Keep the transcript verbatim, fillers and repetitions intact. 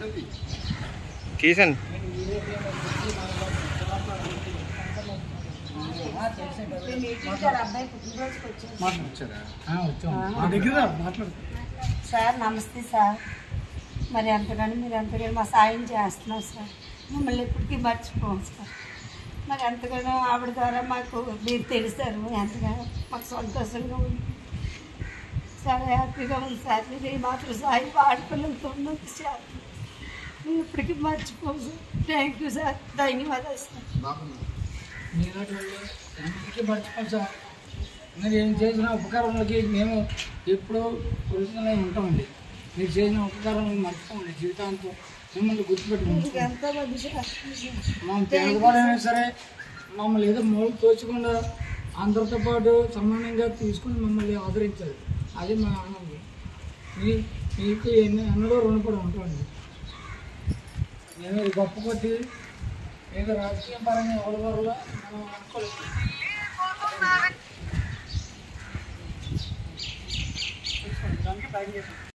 తీసాను సార్. నమస్తే సార్. మరి ఎంతగానో మీరు ఎంతగానో మా సాయం చేస్తున్నారు సార్. మమ్మల్ని ఎప్పటికీ మర్చిపోము సార్. మరి ఎంతగానో ఆవిడ ద్వారా మాకు మీరు తెలిసారు, ఎంతగానో మాకు సంతోషంగా ఉంది సార్, హ్యాపీగా ఉంది సార్. మీరు ఈ మాత్రం సాయం ఆడపిల్లలతో ఉన్నది సార్. మేము ఇప్పటికీ మర్చిపోము సార్. థ్యాంక్ యూ సార్, ధన్యవాదాలు సార్. మీకి మర్చిపోం సార్. మీరు ఏం చేసిన ఉపకారంలోకి మేము ఎప్పుడూ ఒరిజినల్ ఉంటామండి. మీరు చేసిన ఉపకారం మర్చిపోండి జీవితాంతం. మిమ్మల్ని గుర్తుపెట్టుకుంటాం. మా పేదవాళ్ళైనా సరే మమ్మల్ని ఏదో మూడు తోచకుండా అందరితో పాటు సమానంగా తీసుకుని మమ్మల్ని ఆదరించారు. అది మా ఆనందం. మీ మీకు ఎన్ని ఎన్నడూ రుణపడి ఉంటామండి. మేము గొప్ప కొట్టి ఏదో రాజకీయ పరంగా ఎవరి వల్ల మనం అనుకోలేదు.